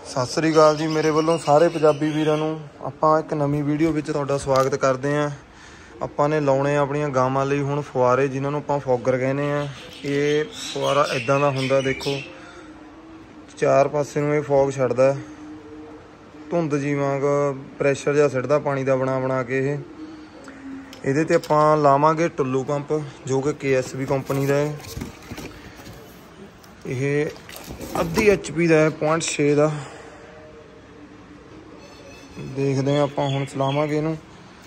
सत श्री अकाल जी मेरे वालों सारे पंजाबी वीरां नूं आपां एक नवीं वीडियो विच तुहाडा स्वागत करते हैं। आपां ने लाउणे अपणियां गावां लई हुण फुआरे जिन्हां नूं आपां फॉगर कहने आ। ये फुआरा इदां दा हुंदा, देखो चार पासे नूं ये फॉग छड्डदा, धुंद जी वांग प्रैशर जिहा सिੱਟਦਾ पानी दा बना बना के। ਇਹਦੇ ਤੇ ਆਪਾਂ ਲਾਵਾਂਗੇ ਟੁੱਲੂ पंप जो कि KSB कंपनी ਦਾ है। ਇਹ ਅੱਧੀ HP ਦਾ है 0.6 ਦਾ। देखते हैं ਆਪਾਂ ਹੁਣ ਚਲਾਵਾਂਗੇ ਇਹਨੂੰ।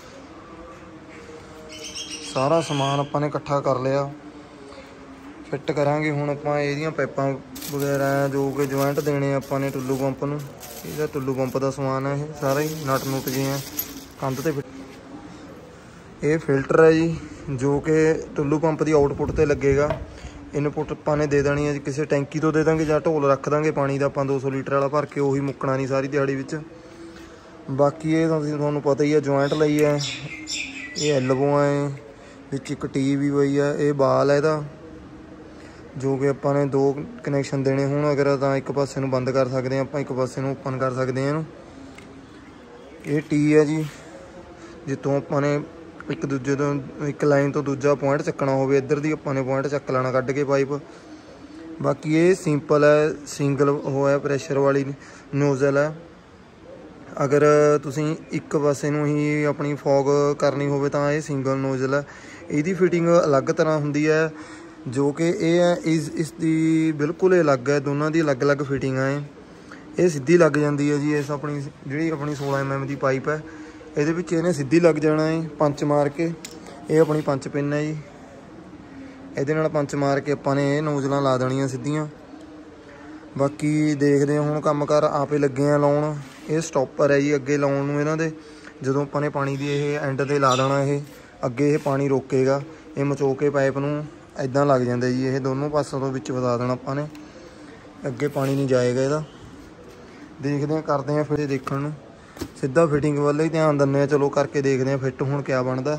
सारा समान ਆਪਾਂ ਨੇ ਇਕੱਠਾ कर लिया, फिट करांगे ਹੁਣ ਆਪਾਂ ਇਹਦੀਆਂ ਪਾਈਪਾਂ वगैरह जो कि जॉइंट देने ਆਪਾਂ ने टुल्लू पंप ਨੂੰ। ਇਹਦਾ टुल्लू पंप ਦਾ समान है, ਇਹ सारा ही नट नुट जे हैं ਕੰਧ ਤੇ। ਇਹ फिल्टर है जी जो कि टुल्लू पंप की आउटपुट ਤੇ लगेगा। इनपुट ਆਪਾਂ ने दे देनी है जी, किसी टैंकी तो दे देंगे ਜਾਂ ਢੋਲ रख देंगे पानी का। ਆਪਾਂ 200 लीटर वाला भर के ਉਹੀ मुक्कना नहीं सारी दिहाड़ी विच। बाकी ये ਤੁਹਾਨੂੰ पता ही है जॉइंट ਲਈ है, ये एल्बो है विच एक टी भी पई है। ये बाल है ਇਹਦਾ जो कि ਆਪਾਂ ने दो कनैक्शन देने होण अगर ਤਾਂ एक पासे ਨੂੰ बंद कर सकते हैं, ਆਪਾਂ एक पासे ਨੂੰ ओपन कर सकते हैं। ये टी है जी जितों ਆਪਾਂ ने एक दूजे तो एक लाइन तो दूजा पॉइंट चकना हो, इधर दी अपने पॉइंट चक लेना कढ़ के पाइप। बाकी ये सिंपल है, सिंगल वो है प्रैशर वाली नोजल है। अगर तुसी एक पासे नूं ही अपनी फॉग करनी हो तो ये सिंगल नोजल है। इसकी फिटिंग अलग तरह होंदी है जो कि ये है इसकी बिल्कुल अलग है। दोनों की अलग अलग फिटिंग है। ये सीधी लग जाती है जी, इस अपनी जी अपनी 16 mm की पाइप है। ਇਹਦੇ ਵਿੱਚ ਇਹਨੇ ਸਿੱਧੀ ਲੱਗ ਜਾਣਾ ਹੈ ਪੰਚ ਮਾਰ ਕੇ। ਇਹ ਆਪਣੀ ਪੰਚ ਪਿੰਨ ਹੈ ਜੀ, ਇਹਦੇ ਨਾਲ ਪੰਚ ਮਾਰ ਕੇ ਆਪਾਂ ਨੇ ਇਹ ਨੋਜ਼ਲਾਂ ਲਾ ਦੇਣੀਆਂ ਸਿੱਧੀਆਂ। ਬਾਕੀ ਦੇਖਦੇ ਹਾਂ ਹੁਣ ਕੰਮ ਕਰ ਆਪੇ ਲੱਗੇ ਆ ਲਾਉਣ। ਇਹ ਸਟਾਪਰ ਹੈ ਜੀ ਅੱਗੇ ਲਾਉਣ ਨੂੰ ਇਹਨਾਂ ਦੇ। ਜਦੋਂ ਆਪਾਂ ਨੇ ਪਾਣੀ ਦੀ ਇਹ ਐਂਡ ਤੇ ਲਾ ਦੇਣਾ, ਇਹ ਅੱਗੇ ਇਹ ਪਾਣੀ ਰੋਕੇਗਾ। ਇਹ ਮਚੋ ਕੇ ਪਾਈਪ ਨੂੰ ਇਦਾਂ ਲੱਗ ਜਾਂਦਾ ਜੀ। ਇਹ ਦੋਨੋਂ ਪਾਸੋਂ ਤੋਂ ਵਿੱਚ ਵਧਾ ਦੇਣਾ ਆਪਾਂ ਨੇ, ਅੱਗੇ ਪਾਣੀ नहीं ਜਾਏਗਾ ਇਹਦਾ। ਦੇਖਦੇ ਹਾਂ ਕਰਦੇ ਹਾਂ ਫਿਰ ਦੇਖਣ ਨੂੰ सीधा फिटिंग वाले ही ध्यान दें। चलो करके देखते हैं फिट हुण क्या बनता।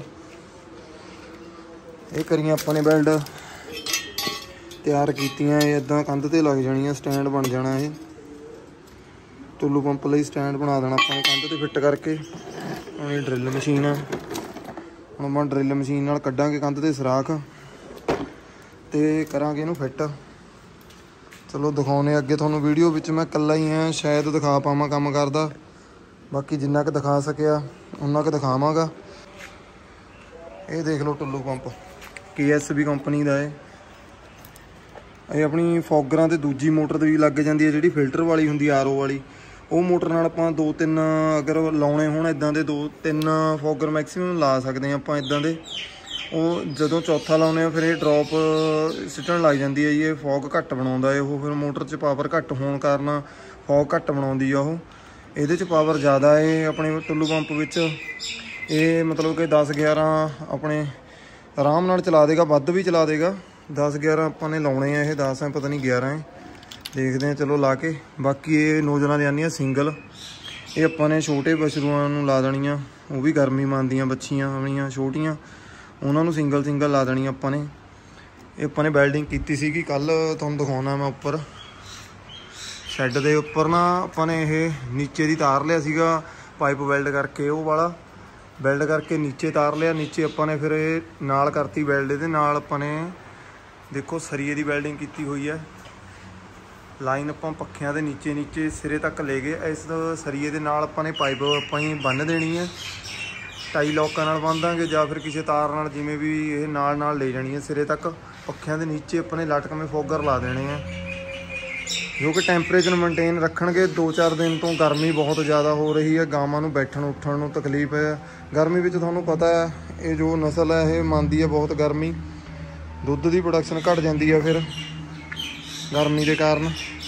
ये करियां अपने बेल्ट तैयार कीतियां, इदां कंध ते लग जानियां, स्टैंड बन जाना। ये टुल्लू पंप लई स्टैंड बना देना अपने कंध ते फिट करके। हुण ये ड्रिल मशीन है, हुण आपां ड्रिल मशीन नाल कड्डांगे कंध ते सुराख ते करांगे इहनूं फिट। चलो दिखाउने अगे तुहानूं वीडियो विच मैं कल्ला ही हां, शायद दिखा पावां काम करदा। बाकी जिन्ना क दिखा सकिया उन्ना क दिखावांगा। ये देख लो टुल्लू पंप KSB कंपनी का है। ये अपनी फॉगरां ते दूजी मोटर भी लग जाती है, जिहड़ी फिल्टर वाली हुंदी RO वाली। वो मोटर नाल आपां 2-3 अगर लाउणे होण इदां दे 2-3 फॉगर मैक्सीमम ला सकते हैं आपां इदां दे। वो जदों चौथा लाउने फिर ये ड्रॉप सिੱਟਣ लग जाती है। ये फॉग घट बनाउंदा है, वो फिर मोटर च पावर घट होण कारण फॉग घट बनाउंदी है। ਇਹਦੇ 'ਚ ਪਾਵਰ ज़्यादा है अपने टुल्लू पंप ਵਿੱਚ। ਇਹ मतलब कि 10-11 अपने आराम नाल चला देगा, ਵੱਧ भी चला देगा। 10-11 ਆਪਾਂ ਨੇ ਲਾਉਣੇ ਆ, ਇਹ 10 है पता नहीं 11 है। देखते हैं चलो ला के। बाकी ये नोजलां दी आंदियां सिंगल, ये ਆਪਾਂ ਨੇ छोटे पशुआं ਨੂੰ ला देणियां। वो भी गर्मी ਮੰਨਦੀਆਂ ਬੱਚੀਆਂ ਆਪਣੀਆਂ ਛੋਟੀਆਂ, ਉਹਨਾਂ ਨੂੰ सिंगल ला देणियां ਆਪਾਂ ਨੇ। ਇਹ ਆਪਾਂ ਨੇ ਵੈਲਡਿੰਗ ਕੀਤੀ ਸੀਗੀ ਕੱਲ, ਤੁਹਾਨੂੰ ਦਿਖਾਉਣਾ मैं ਉੱਪਰ शैड के उपर ना अपने ये नीचे की तार लिया सीगा पाइप वेल्ड करके। वो वाला वेल्ड करके नीचे तार लिया, नीचे अपने फिर ये नाल करती वेल्ड दे नाल। अपने देखो सरिये की वेल्डिंग की हुई है। लाइन अपन पखियां दे नीचे सिरे तक ले गए। इस सरिये दे नाल अपने पाइप अपन ही बन देनी है, टाई लॉकां नाल बन देंगे या फिर किसी तार नाल जिमें भी ये नाल ले जानी है सिरे तक। पखियां दे नीचे अपने लटक में फॉगर ला देने हैं जो कि टैंपरेचर मेनटेन रखणगे। 2-4 दिन तो गर्मी बहुत ज़्यादा हो रही है, गावां नूं बैठण उठण नूं तकलीफ है। गर्मी विच तुहानूं पता है ये जो नस्ल है ये मंनदी है बहुत गर्मी, दुध की प्रोडक्शन घट जाती है फिर गर्मी के कारण।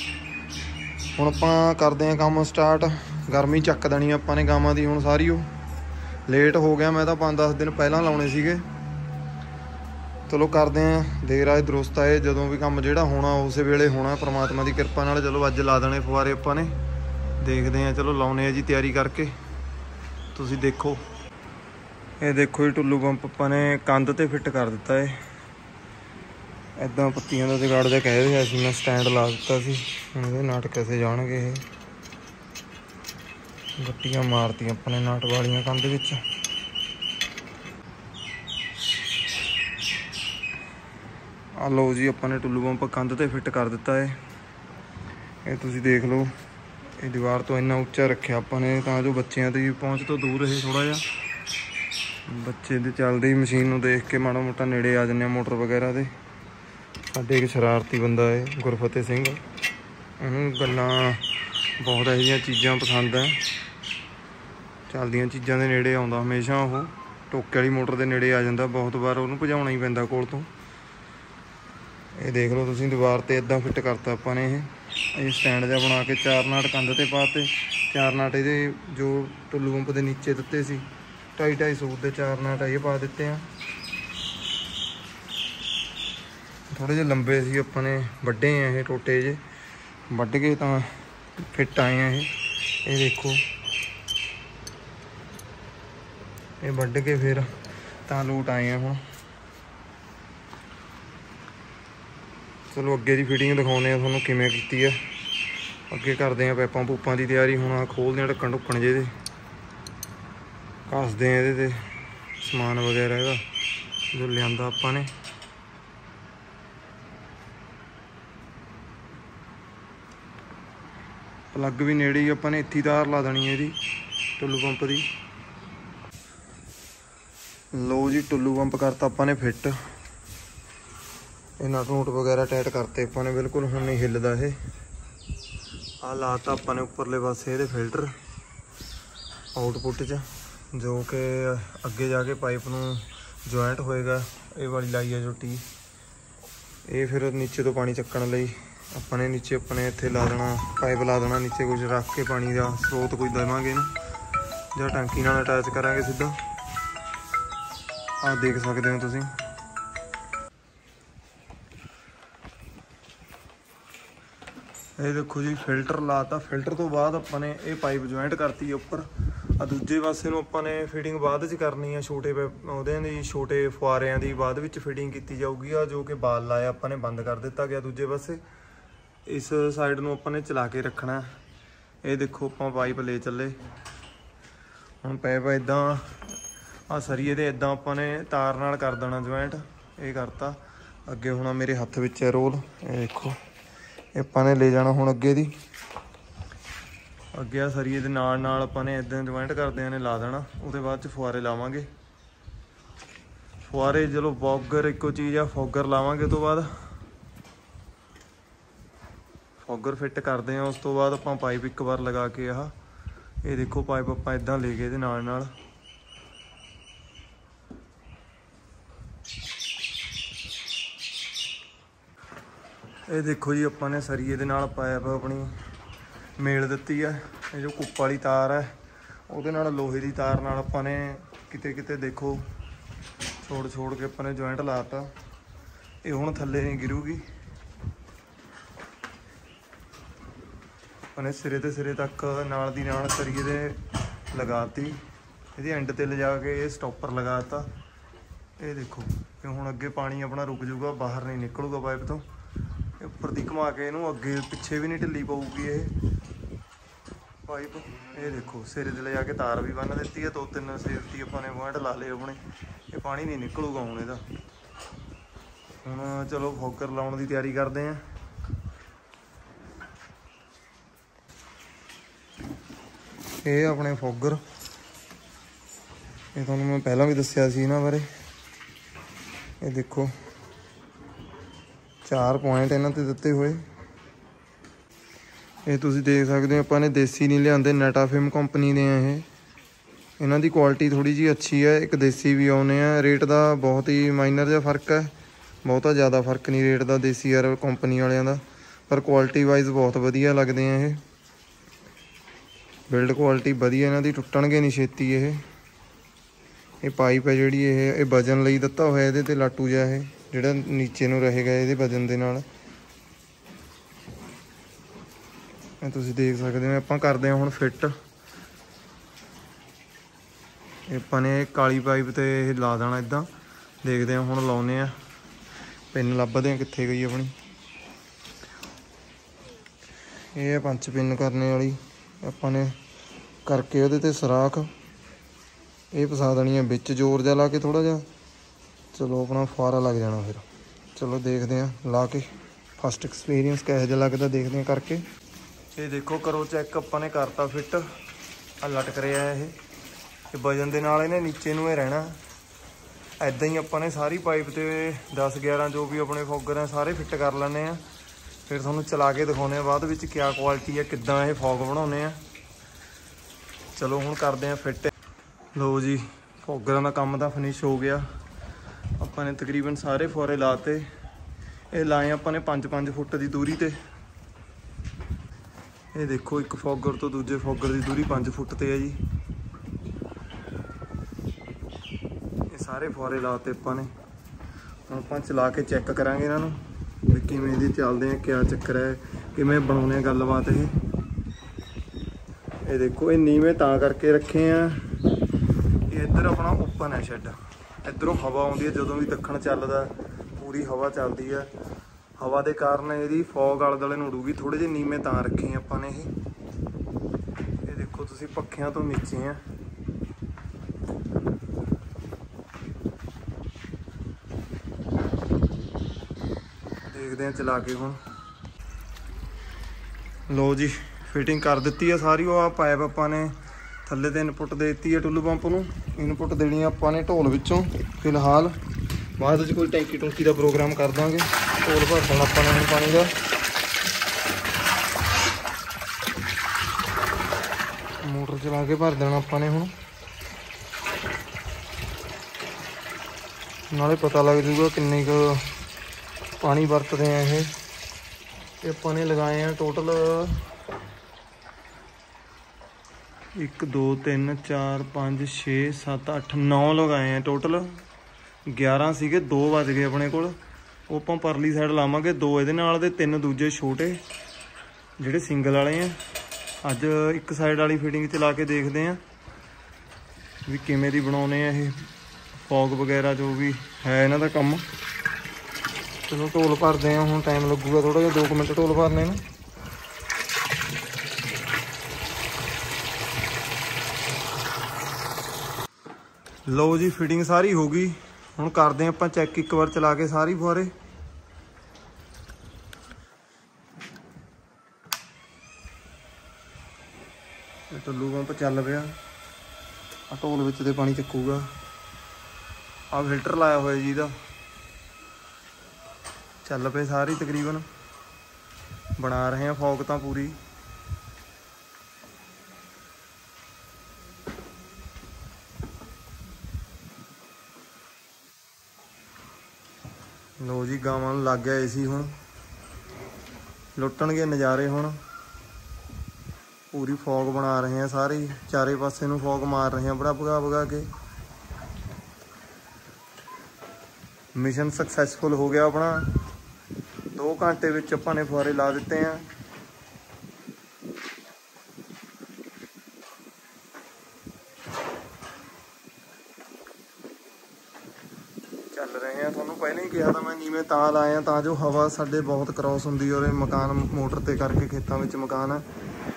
हुण आपां करदे हां काम स्टार्ट। गर्मी चक देनी आपां ने गावां दी हुण सारी। लेट हो गया, मैं तो 5-10 दिन पहलां लाउणे सीगे। चलो करते हैं देर आए दुरुस्त आए, जदों भी काम जिहड़ा होना उस वेले होना परमात्मा की किरपा नाल। चलो अज ला देने फुआरे आपां ने, देखते हैं। चलो लाउने जी तैयारी करके, तुसीं देखो। ये देखो जी टुल्लू पंप आपां ने कंध ते फिट कर दिता है। इदां पत्तियां दा जुगाड़ जिहा कह रहा सी मैं, स्टैंड ला दिता सी। हुण इहदे नट कैसे जाणगे ये। ਗੱਟੀਆਂ ਮਾਰਤੀਆਂ ਆਪਣੇ ਨਾਟ ਵਾਲੀਆਂ ਕੰਧ ਵਿੱਚ। ਆ ਲਓ ਜੀ, ਆਪਾਂ ਨੇ ਟੁੱਲੂ ਪੰਪ ਕੰਧ ਤੇ ਫਿੱਟ ਕਰ ਦਿੱਤਾ ਹੈ। ਇਹ ਤੁਸੀਂ ਦੇਖ ਲਓ, ਇਹ ਦੀਵਾਰ ਤੋਂ ਇੰਨਾ ਉੱਚਾ ਰੱਖਿਆ ਆਪਾਂ ਨੇ ਤਾਂ ਜੋ ਬੱਚਿਆਂ ਦੀ ਪਹੁੰਚ ਤੋਂ ਦੂਰ ਰਹੇ ਥੋੜ੍ਹਾ ਜਿਹਾ। ਬੱਚੇ ਦੇ ਚੱਲਦੀ ਮਸ਼ੀਨ ਨੂੰ ਦੇਖ ਕੇ ਮਾੜਾ ਮੋਟਾ ਨੇੜੇ ਆ ਜਾਂਦੇ ਆ ਮੋਟਰ ਵਗੈਰਾ ਦੇ। ਸਾਡੇ ਇੱਕ ਸ਼ਰਾਰਤੀ ਬੰਦਾ ਹੈ ਗੁਰਫਤਿਹ ਸਿੰਘ, ਉਹਨੂੰ ਗੱਲਾਂ ਬਹੁਤ ਇਹੋ ਜਿਹੀਆਂ ਚੀਜ਼ਾਂ ਪਸੰਦ ਹੈ। ਚੱਲਦੀਆਂ ਚੀਜ਼ਾਂ ਦੇ ਨੇੜੇ ਆਉਂਦਾ ਹਮੇਸ਼ਾ। ਉਹ ਟੋਕੇ ਵਾਲੀ ਮੋਟਰ ਦੇ ਨੇੜੇ ਆ ਜਾਂਦਾ, ਬਹੁਤ ਵਾਰ ਉਹਨੂੰ ਭਜਾਉਣਾ ਹੀ ਪੈਂਦਾ ਕੋਲ ਤੋਂ। ਇਹ ਦੇਖ ਲਓ ਤੁਸੀਂ, ਦੀਵਾਰ 'ਤੇ ਇੱਦਾਂ ਫਿੱਟ ਕਰਤਾ ਆਪਾਂ ਨੇ। ਇਹ ਸਟੈਂਡ ਜਿਹਾ ਬਣਾ ਕੇ 4 ਨਾਟ ਕੰਧ 'ਤੇ ਪਾਤੇ। 4 ਨਾਟ ਇਹਦੇ ਜੋ ਟੁੱਲੂ ਪੰਪ ਦੇ ਨੀਚੇ ਦਿੱਤੇ ਸੀ 2.5 ਸੂਟ ਦੇ 4 ਨਾਟ ਇਹ ਪਾ ਦਿੱਤੇ ਆ। ਥੋੜ੍ਹੇ ਜਿਹੇ ਲੰਬੇ ਸੀ, ਆਪਾਂ ਨੇ ਵੱਡੇ ਆ ਇਹ ਟੋਟੇ ਜਿਹੇ, ਵੱਢ ਕੇ ਤਾਂ ਫਿੱਟ ਆਏ ਆ ਇਹ ਦੇਖੋ। ਇਹ ਵੱਢ ਕੇ ਫਿਰ ਤਾਂ ਲੂਟ ਆਏ ਆ ਹੁਣ। ਚਲੋ ਅੱਗੇ ਦੀ ਫਿਟਿੰਗ ਦਿਖਾਉਂਦੇ ਆ ਤੁਹਾਨੂੰ ਕਿਵੇਂ ਕੀਤੀ ਆ। ਅੱਗੇ ਕਰਦੇ ਆ ਪੈਪਾਂ ਪੂਪਾਂ ਦੀ ਤਿਆਰੀ। ਹੁਣ ਆ ਖੋਲ੍ਹਦੇ ਆ ਢੱਕਣ ਢੁੱਕਣ ਜਿਹੇ, ਘਸਦੇ ਆ ਇਹਦੇ 'ਤੇ ਸਮਾਨ ਵਗੈਰਾ ਇਹਦਾ ਜੋ ਲਿਆਂਦਾ ਆਪਾਂ ਨੇ। ਪਲੱਗ ਵੀ ਨੇੜੇ ਹੀ ਆਪਾਂ ਨੇ ਇੱਥੇ ਤਾਰ ਲਾ ਦੇਣੀ ਹੈ ਇਹਦੀ ਟੁੱਲੂ ਪੰਪ ਦੀ। ਲਓ ਜੀ, ਟੁੱਲੂ ਪੰਪ ਕਰਤਾ ਆਪਾਂ ਨੇ ਫਿੱਟ। ਇਹ ਨਟ ਨੂਟ ਵਗੈਰਾ ਟਾਈਟ ਕਰਤੇ ਆਪਾਂ ਨੇ ਬਿਲਕੁਲ, ਹੁਣ ਨਹੀਂ ਹਿੱਲਦਾ ਇਹ। ਆਹ ਲਾਤਾ ਆਪਾਂ ਨੇ ਉੱਪਰਲੇ ਪਾਸੇ ਇਹਦੇ ਫਿਲਟਰ ਆਊਟਪੁੱਟ 'ਚ, ਜੋ ਕਿ ਅੱਗੇ ਜਾ ਕੇ ਪਾਈਪ ਨੂੰ ਜੁਆਇੰਟ ਹੋਏਗਾ। ਇਹ ਵਾਲੀ ਲਾਈ ਹੈ ਜੋ ਟੀ, ਇਹ ਫਿਰ ਨੀਚੇ ਤੋਂ ਪਾਣੀ ਚੱਕਣ ਲਈ ਆਪਾਂ ਨੇ ਨੀਚੇ ਆਪਣੇ ਇੱਥੇ ਲਾ ਦੇਣਾ, ਪਾਈਪ ਲਾ ਦੇਣਾ ਨੀਚੇ ਕੁਝ ਰੱਖ ਕੇ, ਪਾਣੀ ਦਾ ਸਰੋਤ ਕੋਈ ਦੇਵਾਂਗੇ ਇਹਨੂੰ ਜਾਂ ਟੈਂਕੀ ਨਾਲ ਅਟੈਚ ਕਰਾਂਗੇ ਸਿੱਧਾ। ਆਹ ਦੇਖ ਸਕਦੇ ਹੋ ਤੁਸੀਂ। ਇਹ ਦੇਖੋ ਜੀ, ਫਿਲਟਰ ਲਾਤਾ। ਫਿਲਟਰ ਤੋਂ ਬਾਅਦ ਆਪਾਂ ਨੇ ਇਹ ਪਾਈਪ ਜੁਆਇੰਟ ਕਰਤੀ ਹੈ ਉੱਪਰ। ਆ ਦੂਜੇ ਪਾਸੇ ਨੂੰ ਆਪਾਂ ਨੇ ਫਿਟਿੰਗ ਬਾਅਦ 'ਚ ਕਰਨੀ ਆ। ਛੋਟੇ ਉਹਦਿਆਂ ਦੀ, ਛੋਟੇ ਫੁਆਰਿਆਂ ਦੀ ਬਾਅਦ ਵਿੱਚ ਫਿਟਿੰਗ ਕੀਤੀ ਜਾਊਗੀ। ਆ ਜੋ ਕਿ ਬਾਲ ਲਾਇਆ ਆਪਾਂ ਨੇ ਬੰਦ ਕਰ ਦਿੱਤਾ ਗਿਆ ਦੂਜੇ ਪਾਸੇ। ਇਸ ਸਾਈਡ ਨੂੰ ਆਪਾਂ ਨੇ ਚਲਾ ਕੇ ਰੱਖਣਾ। ਇਹ ਦੇਖੋ ਆਪਾਂ ਪਾਈਪ ਲੈ ਚੱਲੇ। ਹੁਣ ਪਾਈਪ ਇੱਦਾਂ ਆ ਸਰੀਏ ਦੇ ਇੱਦਾਂ ਆਪਾਂ ਨੇ ਤਾਰ ਨਾਲ ਕਰ ਦੇਣਾ ਜੁਆਇੰਟ। ਇਹ ਕਰਤਾ। ਅੱਗੇ ਹੁਣ ਮੇਰੇ ਹੱਥ ਵਿੱਚ ਹੈ ਰੋਲ, ਇਹ ਦੇਖੋ। ਇਹ ਆਪਾਂ ਨੇ ਲੈ ਜਾਣਾ ਹੁਣ ਅੱਗੇ ਦੀ। ਅੱਗੇ ਆ ਸਰੀਏ ਦੇ ਨਾਲ ਆਪਾਂ ਨੇ ਇੱਦਾਂ ਜੁਆਇੰਟ ਕਰਦਿਆਂ ਨੇ ਲਾ ਦੇਣਾ। ਉਹਦੇ ਬਾਅਦ 'ਚ ਫੁਆਰੇ ਲਾਵਾਂਗੇ। ਫੁਆਰੇ ਚਲੋ ਫੋਗਰ ਇੱਕੋ ਚੀਜ਼ ਆ, ਫੋਗਰ ਲਾਵਾਂਗੇ। ਉਹ ਤੋਂ ਬਾਅਦ ਫੋਗਰ ਫਿੱਟ ਕਰਦੇ ਆ। ਉਸ ਤੋਂ ਬਾਅਦ ਆਪਾਂ ਪਾਈਪ ਇੱਕ ਵਾਰ ਲਗਾ ਕੇ ਇਹ ਦੇਖੋ ਪਾਈਪ ਆਪਾਂ ਇੱਦਾਂ ਲੈ ਗਏ ਇਹਦੇ ਨਾਲ। ਇਹ ਦੇਖੋ ਜੀ, ਆਪਾਂ ਨੇ ਸਰੀਏ ਦੇ ਨਾਲ ਪਾਈਪ ਆਪਣੀ ਮੇਲ ਦਿੱਤੀ ਹੈ। ਇਹ ਜੋ ਕੁੱਪ ਵਾਲੀ ਤਾਰ ਹੈ ਉਹਦੇ ਨਾਲ ਲੋਹੇ ਦੀ ਤਾਰ ਨਾਲ ਆਪਾਂ ਨੇ ਕਿਤੇ ਕਿਤੇ ਦੇਖੋ ਛੋੜ ਕੇ ਆਪਾਂ ਨੇ ਜੁਆਇੰਟ ਲਾਤਾ। ਇਹ ਹੁਣ ਥੱਲੇ ਨਹੀਂ ਗਿਰੂਗੀ। ਆਪਾਂ ਨੇ ਸਿਰੇ ਤੇ ਸਿਰੇ ਤੱਕ ਨਾਲ ਦੀ ਨਾਲ ਸਰੀਏ ਦੇ ਲਗਾਤੀ। ਇਹਦੀ ਐਂਡ ਤੇ ਲਿਜਾ ਕੇ ਇਹ ਸਟੋਪਰ ਲਗਾਤਾ। ਇਹ ਦੇਖੋ, ਇਹ ਹੁਣ ਅੱਗੇ ਪਾਣੀ ਆਪਣਾ ਰੁਕ ਜਾਊਗਾ, ਬਾਹਰ ਨਹੀਂ ਨਿਕਲੂਗਾ ਪਾਈਪ ਤੋਂ। ਉੱਪਰ ਦੀ ਘੁਮਾ ਕੇ ਇਹਨੂੰ ਅੱਗੇ ਪਿੱਛੇ ਵੀ ਨਹੀਂ ਢਿੱਲੀ ਪਊਗੀ ਇਹ ਪਾਈਪ। ਇਹ ਦੇਖੋ, ਸਿਰੇ ਤੇ ਲਿਜਾ ਕੇ ਤਾਰ ਵੀ ਬੰਨ੍ਹ ਦਿੱਤੀ ਹੈ। 2-3 ਸੇਫਟੀ ਆਪਾਂ ਨੇ ਪੁਆਇੰਟ ਲਾ ਲਏ ਆਪਣੇ। ਇਹ ਪਾਣੀ ਨਹੀਂ ਨਿਕਲੂਗਾ ਹੁਣ ਇਹਦਾ। ਹੁਣ ਚਲੋ ਫੋਗਰ ਲਾਉਣ ਦੀ ਤਿਆਰੀ ਕਰਦੇ ਹਾਂ। ਇਹ ਆਪਣੇ ਫੋਗਰ, ਇਹ ਤੁਹਾਨੂੰ ਮੈਂ ਪਹਿਲਾਂ ਵੀ ਦੱਸਿਆ ਸੀ ਇਹਨਾਂ ਬਾਰੇ। ਇਹ ਦੇਖੋ 4 ਪੁਆਇੰਟ ਇਹਨਾਂ ਤੇ ਦਿੱਤੇ ਹੋਏ। ਇਹ ਤੁਸੀਂ ਦੇਖ ਸਕਦੇ ਹੋ, ਆਪਾਂ ਨੇ ਦੇਸੀ ਨਹੀਂ ਲਿਆਂਦੇ, ਨੈਟਾਫਿਮ ਕੰਪਨੀ ਦੇ ਆ ਇਹ। ਇਹਨਾਂ ਦੀ ਕੁਆਲਿਟੀ ਥੋੜ੍ਹੀ ਜਿਹੀ ਅੱਛੀ ਹੈ। ਇੱਕ ਦੇਸੀ ਵੀ ਆਉਂਦੇ ਆ। ਰੇਟ ਦਾ ਬਹੁਤ ਹੀ ਮਾਈਨਰ ਜਿਹਾ ਫਰਕ ਹੈ, ਬਹੁਤਾ ਜ਼ਿਆਦਾ ਫਰਕ ਨਹੀਂ ਰੇਟ ਦਾ ਦੇਸੀ ਯਾਰ ਕੰਪਨੀ ਵਾਲਿਆਂ ਦਾ, ਪਰ ਕੁਆਲਿਟੀ ਵਾਈਜ਼ ਬਹੁਤ ਵਧੀਆ ਲੱਗਦੇ ਆ ਇਹ। ਬਿਲਡ ਕੁਆਲਿਟੀ ਵਧੀਆ ਇਹਨਾਂ ਦੀ, ਟੁੱਟਣਗੇ ਨਹੀਂ ਛੇਤੀ ਇਹ ਪਾਈਪ ਹੈ ਜਿਹੜੀ ਇਹ ਵਜਨ ਲਈ ਦਿੱਤਾ ਹੋਇਆ। ਇਹਦੇ 'ਤੇ ਲਾਟੂ ਜਿਹਾ ਇਹ ਜਿਹੜਾ ਨੀਚੇ ਨੂੰ ਰਹੇਗਾ ਇਹਦੇ ਵਜਨ ਦੇ ਨਾਲ। ਇਹ ਤੁਸੀਂ ਦੇਖ ਸਕਦੇ ਹੋ। ਆਪਾਂ ਕਰਦੇ ਹਾਂ ਹੁਣ ਫਿੱਟ। ਆਪਾਂ ਨੇ ਕਾਲੀ ਪਾਈਪ 'ਤੇ ਇਹ ਲਾ ਦੇਣਾ ਇੱਦਾਂ। ਦੇਖਦੇ ਹਾਂ ਹੁਣ ਲਾਉਂਦੇ ਹਾਂ। ਪਿੰਨ ਲੱਭਦੇ ਹਾਂ ਕਿੱਥੇ ਗਈ ਆਪਣੀ। ਇਹ ਹੈ 5 ਪਿੰਨ ਕਰਨੇ ਵਾਲੀ। ਆਪਾਂ ਨੇ करके ਉਹਦੇ ਤੇ ਸੁਰਾਖ ਇਹ ਫਸਾ ਦੇਣੀ ਹੈ ਵਿੱਚ ਜ਼ੋਰ ਜਿਹਾ ਲਾ ਕੇ ਥੋੜਾ ਜਿਹਾ। ਚਲੋ ਆਪਣਾ ਫੁਆਰਾ ਲੱਗ ਜਾਣਾ ਫਿਰ। ਚਲੋ ਦੇਖਦੇ ਹਾਂ ਲਾ ਕੇ ਫਸਟ ਐਕਸਪੀਰੀਅੰਸ ਕਿਹੋ ਜਿਹਾ ਲੱਗਦਾ, ਦੇਖਦੇ ਹਾਂ ਕਰਕੇ। ਇਹ ਦੇਖੋ ਕਰੋ ਚੈੱਕ, ਆਪਾਂ ਨੇ ਕਰਤਾ ਫਿੱਟ। ਆ ਲਟਕ ਰਿਹਾ ਇਹ ਵਜਨ ਦੇ ਨਾਲ ਇਹਨੇ ਨੀਚੇ ਨੂੰ ਇਹ ਰਹਿਣਾ। ਇੱਦਾਂ ਹੀ ਆਪਾਂ ਨੇ ਸਾਰੀ ਪਾਈਪ ਤੇ 10-11 ਜੋ ਵੀ ਆਪਣੇ ਫੋਗਰ ਆ ਸਾਰੇ ਫਿੱਟ ਕਰ ਲੈਂਦੇ ਆ। ਫਿਰ ਤੁਹਾਨੂੰ ਚਲਾ ਕੇ ਦਿਖਾਉਂਦੇ ਆ ਬਾਅਦ ਵਿੱਚ ਕਿਆ ਕੁਆਲਿਟੀ ਹੈ, ਕਿੱਦਾਂ ਇਹ ਫੋਗ ਬਣਾਉਂਦੇ ਆ। ਚਲੋ ਹੁਣ ਕਰਦੇ ਆ ਫਿੱਟ। ਲਓ ਜੀ ਫੋਗਰਾਂ ਦਾ ਕੰਮ ਤਾਂ ਫਿਨਿਸ਼ ਹੋ ਗਿਆ। ਆਪਾਂ ਨੇ ਤਕਰੀਬਨ ਸਾਰੇ ਫੁਆਰੇ ਲਾਤੇ। ਇਹ ਲਾਏ ਆਪਾਂ ਨੇ 5-5 ਫੁੱਟ ਦੀ ਦੂਰੀ ਤੇ। ਇਹ ਦੇਖੋ ਇੱਕ ਫੋਗਰ ਤੋਂ ਦੂਜੇ ਫੋਗਰ ਦੀ ਦੂਰੀ 5 ਫੁੱਟ ਤੇ ਹੈ ਜੀ। ਇਹ ਸਾਰੇ ਫੁਆਰੇ ਲਾਤੇ ਆਪਾਂ ਨੇ। ਹੁਣ ਆਪਾਂ ਚਲਾ ਕੇ ਚੈੱਕ ਕਰਾਂਗੇ ਇਹਨਾਂ ਨੂੰ ਵੀ ਕਿਵੇਂ ਦੀ ਚੱਲਦੇ ਆ, ਕਿਆ ਚੱਕਰ ਹੈ, ਕਿਵੇਂ ਬਣਾਉਣੇ ਆ ਗੱਲਬਾਤ। ਇਹ ਦੇਖੋ ਇਹ ਨੀਵੇਂ ਤਾਂ ਕਰਕੇ ਰੱਖੇ ਆ, ਇਹ ਇੱਧਰ ਆਪਣਾ ਓਪਨ ਹੈ ਸ਼ੈੱਡ। ਇੱਧਰੋਂ ਹਵਾ ਆਉਂਦੀ ਹੈ ਜਦੋਂ ਵੀ ਦੱਖਣ ਚੱਲਦਾ, ਪੂਰੀ ਹਵਾ ਚੱਲਦੀ ਹੈ। ਹਵਾ ਦੇ ਕਾਰਨ ਇਹਦੀ ਫੋਗ ਆਲੇ ਦੁਆਲੇ ਨੂੰ ਉਡੂਗੀ। ਥੋੜੇ ਜਿਹੇ ਨੀਵੇਂ ਤਾਂ ਰੱਖੇ ਆਪਾਂ ਨੇ ਇਹ ਦੇਖੋ ਤੁਸੀਂ ਪੱਖਿਆਂ ਤੋਂ ਨੀਚੇ ਆ। ਦੇਖਦੇ ਆ ਚਲਾ ਕੇ ਹੁਣ। ਲਓ ਜੀ ਫਿਟਿੰਗ ਕਰ ਦਿੱਤੀ ਆ ਸਾਰੀ। ਉਹ ਆ ਪਾਈਪ ਆਪਾਂ ਨੇ ਥੱਲੇ ਤੇ ਇਨਪੁੱਟ ਦੇ ਦਿੱਤੀ ਹੈ ਟੁੱਲੂ ਪੰਪ ਨੂੰ। ਇਨਪੁੱਟ ਦੇਣੀ ਆਪਾਂ ਨੇ ਢੋਲ ਵਿੱਚੋਂ ਫਿਲਹਾਲ। ਬਾਅਦ ਵਿੱਚ ਕੋਈ ਟੈਂਕੀ ਟੂੰਕੀ ਦਾ ਪ੍ਰੋਗਰਾਮ ਕਰ ਦਾਂਗੇ। ਢੋਲ ਭਰ ਦੇਣਾ ਆਪਾਂ ਨੇ ਹੁਣ ਪਾਣੀ ਦਾ। ਮੋਟਰ ਚਲਾ ਕੇ ਭਰ ਦੇਣਾ ਆਪਾਂ ਨੇ ਹੁਣ, ਨਾਲੇ ਪਤਾ ਲੱਗ ਜੂਗਾ ਕਿੰਨੇ ਕੁ ਪਾਣੀ ਵਰਤਦੇ ਆ ਇਹ। ਤੇ ਆਪਾਂ ਨੇ ਲਗਾਏ ਆ ਟੋਟਲ 1 2 3 4 5 6 7 8 9 ਲਗਾਏ ਆ ਟੋਟਲ। 11 ਸੀਗੇ, 2 ਵੱਜ ਗਏ ਆਪਣੇ ਕੋਲ। ਉਹ ਆਪਾਂ ਪਰਲੀ ਸਾਈਡ ਲਾਵਾਂਗੇ 2 ਇਹਦੇ ਨਾਲ ਤੇ 3 ਦੂਜੇ ਛੋਟੇ ਜਿਹੜੇ ਸਿੰਗਲ ਵਾਲੇ ਆ। ਅੱਜ ਇੱਕ ਸਾਈਡ ਵਾਲੀ ਫਿਟਿੰਗ ਚਲਾ ਕੇ ਦੇਖਦੇ ਆ ਵੀ ਕਿਵੇਂ ਦੀ ਬਣਾਉਣੇ ਆ ਇਹ ਫੋਗ ਵਗੈਰਾ ਜੋ ਵੀ ਹੈ ਇਹਨਾਂ ਦਾ ਕੰਮ। ਚਲੋ ਢੋਲ ਭਰਦੇ ਆ ਹੁਣ, ਟਾਈਮ ਲੱਗੂਗਾ ਥੋੜਾ ਜਿਹਾ, 2 ਮਿੰਟ ਢੋਲ ਭਰਨੇ ਨੂੰ। ਲਓ ਜੀ ਫਿਟਿੰਗ ਸਾਰੀ ਹੋ ਗਈ। ਹੁਣ ਕਰਦੇ ਆਪਾਂ ਚੈੱਕ ਇੱਕ ਵਾਰ ਚਲਾ ਕੇ ਸਾਰੀ ਫੁਆਰੇ। ਟੁੱਲੂ ਪੰਪ ਚੱਲ ਪਿਆ। ਆ ਢੋਲ ਵਿੱਚ ਤੇ ਪਾਣੀ ਚੱਕੂਗਾ। ਆ ਫਿਲਟਰ ਲਾਇਆ ਹੋਇਆ ਜੀ ਇਹਦਾ। ਚੱਲ ਪਏ ਸਾਰੀ ਤਕਰੀਬਨ, ਬਣਾ ਰਹੇ ਆ ਫੋਗ ਤਾਂ ਪੂਰੀ। ਲਓ ਜੀ ਗਾਵਾਂ ਨੂੰ ਲੱਗ ਗਿਆ ਏਸੀ, ਹੁਣ ਲੁੱਟਣਗੇ ਨਜ਼ਾਰੇ। ਹੁਣ ਪੂਰੀ ਫੋਗ ਬਣਾ ਰਹੇ ਆ ਸਾਰੀ, ਚਾਰੇ ਪਾਸੇ ਨੂੰ ਫੋਗ ਮਾਰ ਰਹੇ ਆ ਬੜਾ ਭਗਾ ਕੇ। ਮਿਸ਼ਨ ਸਕਸੈਸਫੁਲ ਹੋ ਗਿਆ ਆਪਣਾ। 2 ਘੰਟੇ ਵਿੱਚ ਆਪਾਂ ਨੇ ਫੁਆਰੇ ਲਾ ਦਿੱਤੇ ਆ। ਚੱਲ ਰਹੇ ਆ। ਤੁਹਾਨੂੰ ਪਹਿਲਾਂ ਹੀ ਕਿਹਾ ਤਾਂ ਮੈਂ ਨੀਵੇਂ ਤਾਂ ਲਾਏ ਆ ਤਾਂ ਜੋ ਹਵਾ ਸਾਡੇ ਬਹੁਤ ਕ੍ਰੋਸ ਹੁੰਦੀ ਔਰ ਇਹ ਮਕਾਨ ਮੋਟਰ ਤੇ ਕਰਕੇ ਖੇਤਾਂ ਵਿੱਚ ਮਕਾਨ ਹੈ,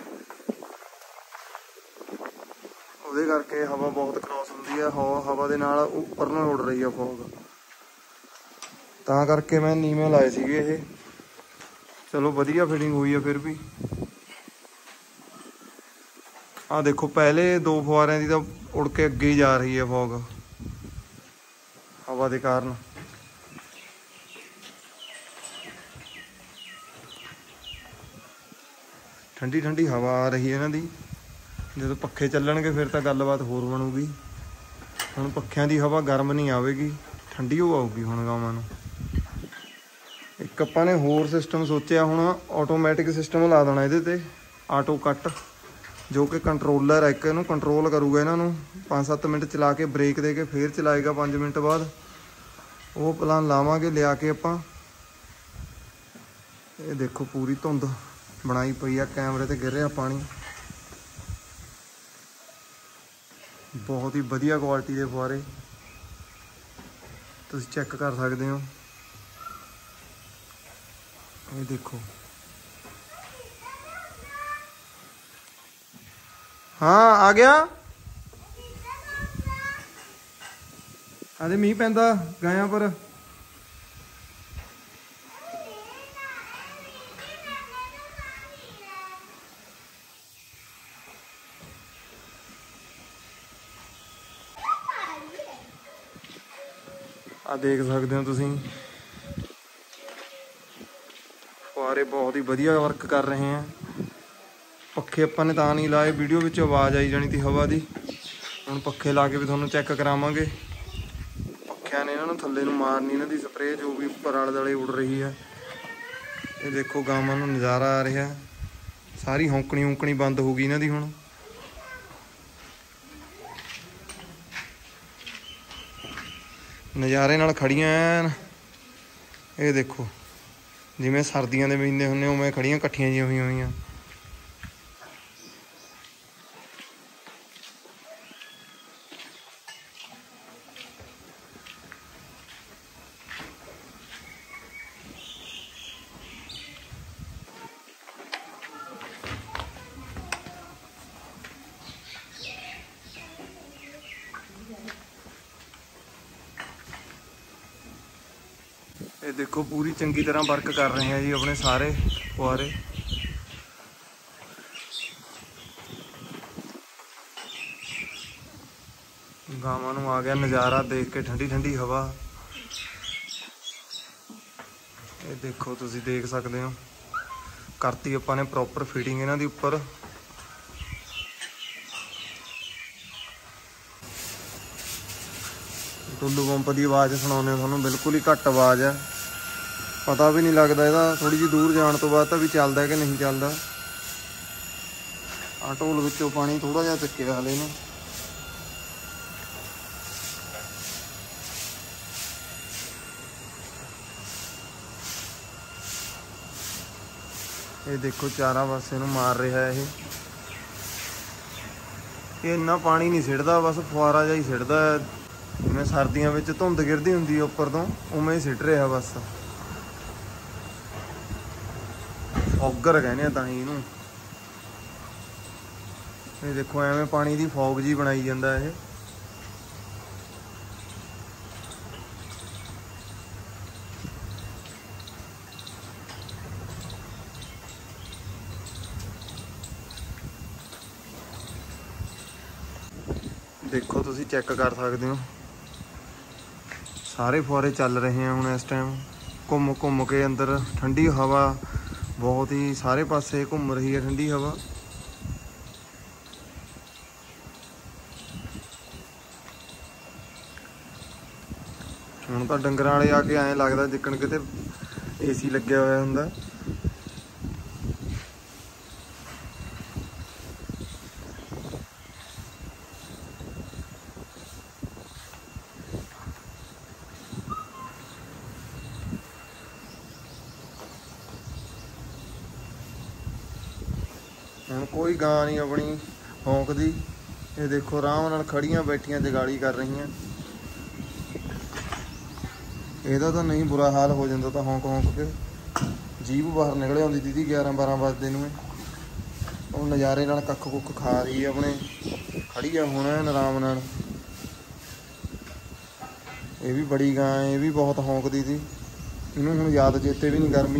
ਉਹਦੇ ਕਰਕੇ ਹਵਾ ਬਹੁਤ ਕ੍ਰੋਸ ਹੁੰਦੀ ਹੈ। ਹਵਾ ਦੇ ਨਾਲ ਉੱਪਰ ਨੂੰ ਉੱਡ ਰਹੀ ਆ ਫੋਗ, ਤਾਂ ਕਰਕੇ ਮੈਂ ਨੀਵੇਂ ਲਾਏ ਸੀਗੇ ਇਹ। ਚਲੋ ਵਧੀਆ ਫਿਟਿੰਗ ਹੋਈ ਆ ਫਿਰ ਵੀ। ਆਹ ਦੇਖੋ ਪਹਿਲੇ 2 ਫੁਆਰਿਆਂ ਦੀ ਤਾਂ ਉੜ ਕੇ ਅੱਗੇ ਹੀ ਜਾ ਰਹੀ ਹੈ ਫੋਗ ਹਵਾ ਦੇ ਕਾਰਨ। ਠੰਡੀ ਠੰਡੀ ਹਵਾ ਆ ਰਹੀ ਹੈ ਇਹਨਾਂ ਦੀ। ਜਦੋਂ ਪੱਖੇ ਚੱਲਣਗੇ ਫਿਰ ਤਾਂ ਗੱਲਬਾਤ ਹੋਰ ਬਣੂਗੀ। ਹੁਣ ਪੱਖਿਆਂ ਦੀ ਹਵਾ ਗਰਮ ਨਹੀਂ ਆਵੇਗੀ, ਠੰਡੀ ਹੋ ਆਊਗੀ ਹੁਣ ਗਾਵਾਂ ਨੂੰ। ਇੱਕ ਆਪਾਂ ਨੇ ਹੋਰ ਸਿਸਟਮ ਸੋਚਿਆ ਹੁਣ, ਆਟੋਮੈਟਿਕ ਸਿਸਟਮ ਲਾ ਦੇਣਾ ਇਹਦੇ ਤੇ, ਆਟੋ ਕੱਟ, ਜੋ ਕਿ ਕੰਟਰੋਲਰ ਹੈ ਇੱਕ, ਇਹਨੂੰ ਕੰਟਰੋਲ ਕਰੂਗਾ ਇਹਨਾਂ ਨੂੰ। 5-7 ਮਿੰਟ ਚਲਾ ਕੇ ਬ੍ਰੇਕ ਦੇ ਕੇ ਫਿਰ ਚਲਾਏਗਾ 5 ਮਿੰਟ ਬਾਅਦ। ਉਹ ਪਲਾਨ ਲਾਵਾਂਗੇ ਲਿਆ ਕੇ ਆਪਾਂ। ਇਹ ਦੇਖੋ ਪੂਰੀ ਧੁੰਦ ਬਣਾਈ ਪਈ ਆ, ਕੈਮਰੇ ਤੇ ਗਿਰ ਰਿਹਾ ਪਾਣੀ। ਬਹੁਤ ਹੀ ਵਧੀਆ ਕੁਆਲਿਟੀ ਦੇ ਫੁਆਰੇ ਤੁਸੀਂ ਚੈੱਕ ਕਰ ਸਕਦੇ ਹੋ। ਇਹ ਦੇਖੋ। हाँ आ गया। अरे मीह पैंदा गाया पर। आ देख सकते हो तुसीं फुहारे बहुत ही वधिया वर्क कर रहे हैं। पੱਖੇ ਆਪਾਂ ਨੇ ਤਾਂ नहीं लाए, वीडियो ਵਿੱਚ आवाज़ आई जानी थी हवा की। ਹੁਣ पੱਖੇ ला के भी ਤੁਹਾਨੂੰ चेक करावांगे। पੱਖਿਆਂ ने ਇਹਨਾਂ ਨੂੰ ਥੱਲੇ ਨੂੰ ਮਾਰਨੀ, ਇਹਨਾਂ ਦੀ ਸਪਰੇਅ ਜੋ ਵੀ ਉੱਪਰ ਆਲੇ ਦੁਆਲੇ ਉੱਡ ਰਹੀ है। ਇਹ ਦੇਖੋ ਗਾਵਾਂ ਨੂੰ ਨਜ਼ਾਰਾ ਆ ਰਿਹਾ, ਸਾਰੀ ਹੌਂਕਣੀ ਬੰਦ ਹੋ ਗਈ ਇਹਨਾਂ ਦੀ ਹੁਣ। ਨਜ਼ਾਰੇ ਨਾਲ ਖੜੀਆਂ ਐਨ। ਇਹ ਦੇਖੋ ਜਿਵੇਂ ਸਰਦੀਆਂ ਦੇ ਮਹੀਨੇ ਹੁੰਦੇ ਉਵੇਂ ਖੜੀਆਂ ਇਕੱਠੀਆਂ ਜਿਹੀਆਂ ਹੋਈਆਂ ਹੋਈਆਂ। ये देखो पूरी चंगी तरह वर्क कर रहे हैं जी अपने सारे फुहारे। गावां नूं आ गया नज़ारा देख के, ठंडी ठंडी हवा। ये देखो तुसीं देख सकते हो, करती आपां ने प्रॉपर फिटिंग इन्हां दी उपर। टुल्लू पंप की आवाज़ सुनाने थानूं, बिल्कुल ही घट आवाज़ है, पता भी नहीं लगता ਇਹਦਾ। थोड़ी जी दूर जाने तो बाद भी चलता है कि नहीं चलता। आ ढोल विचों पानी थोड़ा जिहा चुक्किया हले ने। ये देखो चारा पासे नूं मार रहा है। ये इन्ना पानी नहीं सिटदा, बस फुहारा जिहा ही सिटदा है, जिवें सर्दियों में धुंद गिरदी हुंदी है उपर तो, उवें ही सिट रहा बस। फॉगर कहने तां ही इहनूं। ये देखो एवें पानी की फॉग जी बनाई जांदा है। देखो तुसीं चेक कर सकते हो, सारे फुहारे चल रहे हैं हुण इस टाइम। घूम के अंदर ठंडी हवा बहुत ही सारे पासे घूम रही है, ठंडी हवा। हुण तां डंगरां वाले आके ऐं लगदा जिक्कण किते AC लग्या होया हुंदा। ਹੁਣ कोई गां नहीं अपनी भौंकदी। ये देखो आराम नाल खड़ियां बैठियां जगाली कर रही हैं। ਇਹਦਾ ਤਾਂ नहीं बुरा हाल हो जाता तो हौंक के जीभ बाहर निकल आती दीदी 11-12 बजते ਨੂੰ। ਉਹ ਨਜ਼ਾਰੇ ਨਾਲ ਕੱਖ ਕੁੱਖ ਖਾ ਰਹੀ ਹੈ ਆਪਣੇ, ਖੜੀ ਆ ਹੁਣ ਆਰਾਮ ਨਾਲ। ਇਹ ਵੀ ਬੜੀ ਗਾਂ ਹੈ, ਇਹ ਵੀ ਬਹੁਤ ਹੌਂਕਦੀ ਸੀ। ਇਹਨੂੰ ਹੁਣ ਯਾਦ ਚੇਤੇ ਵੀ नहीं गर्मी,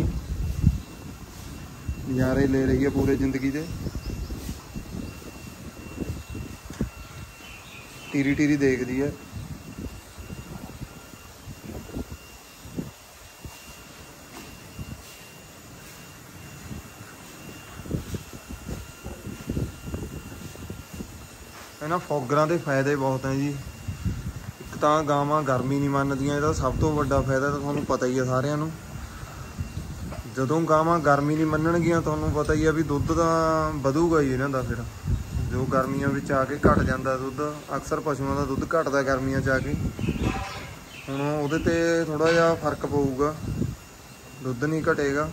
नज़ारे ले रही है पूरे जिंदगी के। टीरी टीरी देखती है। इन्हां फॉगरां दे फायदे बहुत हैं जी। एक तां गावां गर्मी नहीं मनदियां, इहदा सब तो वड्डा फायदा तो तुहानूं पता ही है सारिआं नूं। ਜਦੋਂ ਗਾਵਾਂ ਗਰਮੀ ਨਹੀਂ ਮੰਨਣਗੀਆਂ, ਤੁਹਾਨੂੰ ਪਤਾ ਹੀ ਆ ਵੀ ਦੁੱਧ ਤਾਂ ਵਧੂਗਾ ਹੀ ਇਹਨਾਂ ਦਾ। ਫਿਰ ਜੋ ਗਰਮੀਆਂ ਵਿੱਚ ਆ ਕੇ ਘਟ ਜਾਂਦਾ ਦੁੱਧ, ਅਕਸਰ ਪਸ਼ੂਆਂ ਦਾ ਦੁੱਧ ਘਟਦਾ ਗਰਮੀਆਂ 'ਚ ਆ ਕੇ। ਹੁਣ ਉਹਦੇ 'ਤੇ ਥੋੜ੍ਹਾ ਜਿਹਾ ਫਰਕ ਪਊਗਾ, ਦੁੱਧ ਨਹੀਂ ਘਟੇਗਾ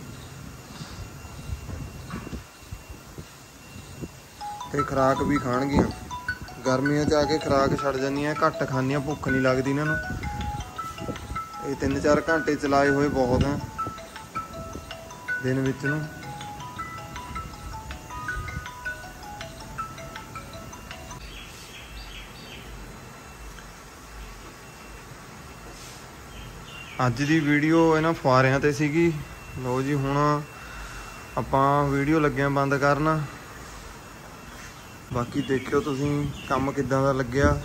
ਤੇ ਖੁਰਾਕ ਵੀ ਖਾਣਗੀਆਂ। ਗਰਮੀਆਂ 'ਚ ਆ ਕੇ ਖੁਰਾਕ ਛੱਡ ਜਾਂਦੀਆਂ, ਘੱਟ ਖਾਂਦੀਆਂ, ਭੁੱਖ ਨਹੀਂ ਲੱਗਦੀ ਇਹਨਾਂ ਨੂੰ। ਇਹ 3-4 ਘੰਟੇ ਚਲਾਏ ਹੋਏ ਬਹੁਤ ਹੈ दिन विच नूं। ਅੱਜ ਦੀ ਵੀਡੀਓ ਇਹਨਾਂ ਫੁਆਰਿਆਂ ਤੇ ਸੀਗੀ। ਲਓ ਜੀ ਹੁਣ ਆਪਾਂ ਵੀਡੀਓ ਲੱਗਿਆ ਬੰਦ ਕਰਨ। ਬਾਕੀ ਦੇਖਿਓ ਤੁਸੀਂ ਕੰਮ ਕਿੱਦਾਂ ਦਾ ਲੱਗਿਆ।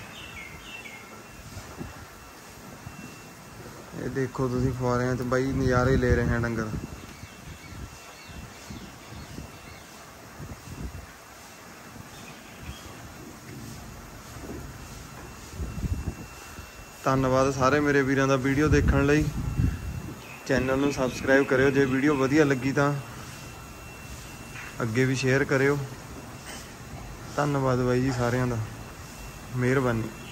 ਇਹ ਦੇਖੋ ਤੁਸੀਂ ਫੁਆਰਿਆਂ 'ਚ ਬਾਈ ਨਜ਼ਾਰੇ ਲੈ ਰਹੇ ਆ ਡੰਗਰ। ਧੰਨਵਾਦ ਸਾਰੇ ਮੇਰੇ ਵੀਰਾਂ ਦਾ ਵੀਡੀਓ ਦੇਖਣ ਲਈ। ਚੈਨਲ ਨੂੰ ਸਬਸਕ੍ਰਾਈਬ ਕਰਿਓ ਜੇ ਵੀਡੀਓ ਵਧੀਆ ਲੱਗੀ ਤਾਂ ਅੱਗੇ ਵੀ ਸ਼ੇਅਰ ਕਰਿਓ। ਧੰਨਵਾਦ ਬਾਈ ਜੀ ਸਾਰਿਆਂ ਦਾ, ਮਿਹਰਬਾਨੀ।